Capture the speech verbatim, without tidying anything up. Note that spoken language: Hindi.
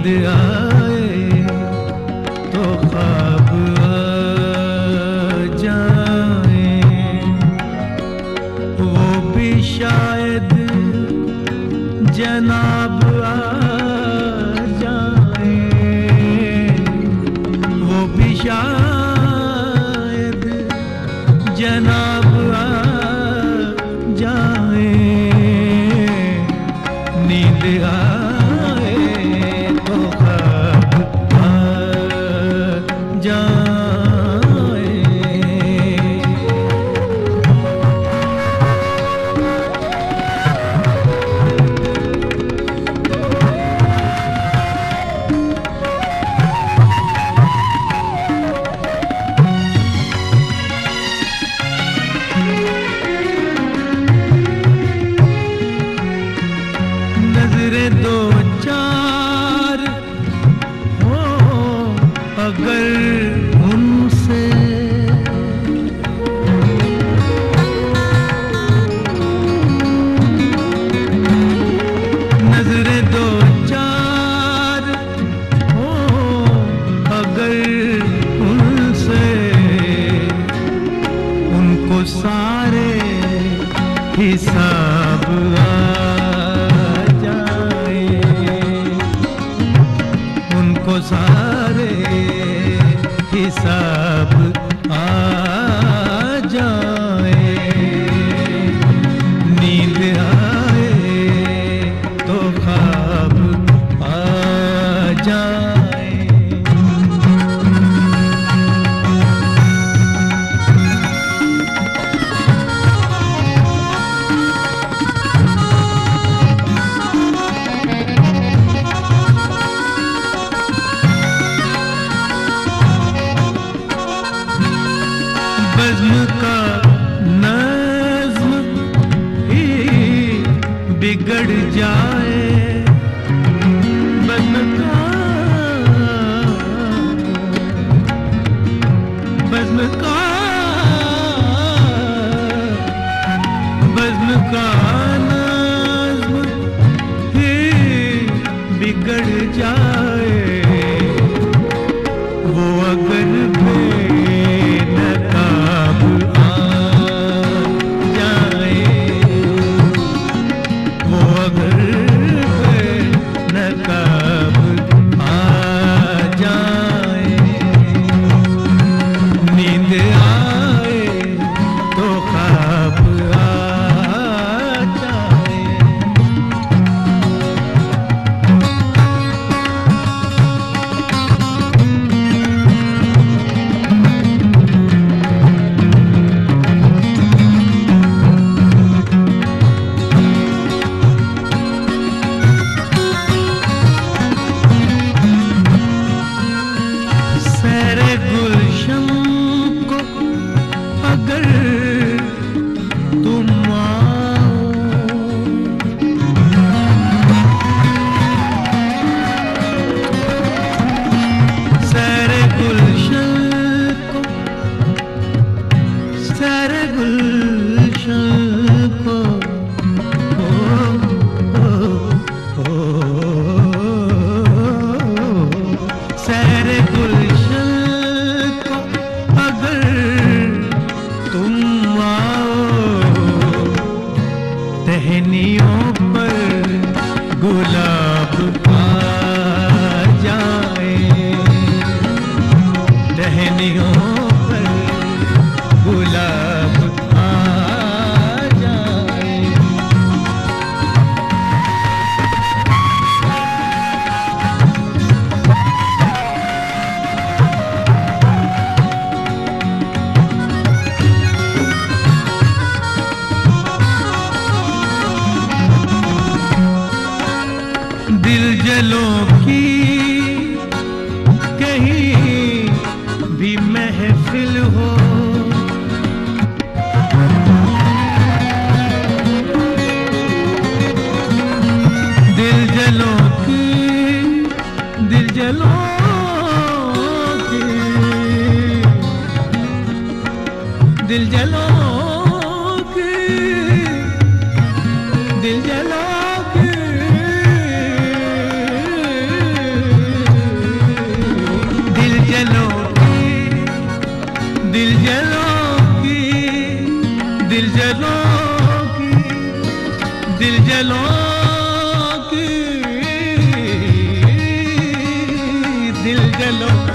नींद आए तो ख्वाब आ जाए, वो भी शायद जनाब आ जाए, वो भी शायद जनाब आ जाए। नींद आए तो ख्वाब आ जाए। नजरें दो चार हो अगर उनसे, नजरें दो चार हो अगर उनसे, उनको सारे हिसाब आ को सारे हिसाब आ जाए। नींद आए तो ख्वाब आ जाए। बज़्म का नज़्म ही बिगड़ जाए, बज़्म का बज़्म का बज़्म का नज़्म ही बिगड़ जाए। वो अगर टहनियों पर गुलाब आ जाए, टहनियों पर गुलाब आ जाए। दिल जलों की कहीं भी महफिल हो, दिल जलों की दिल जलों की दिल जलों की दिल जलों की जलों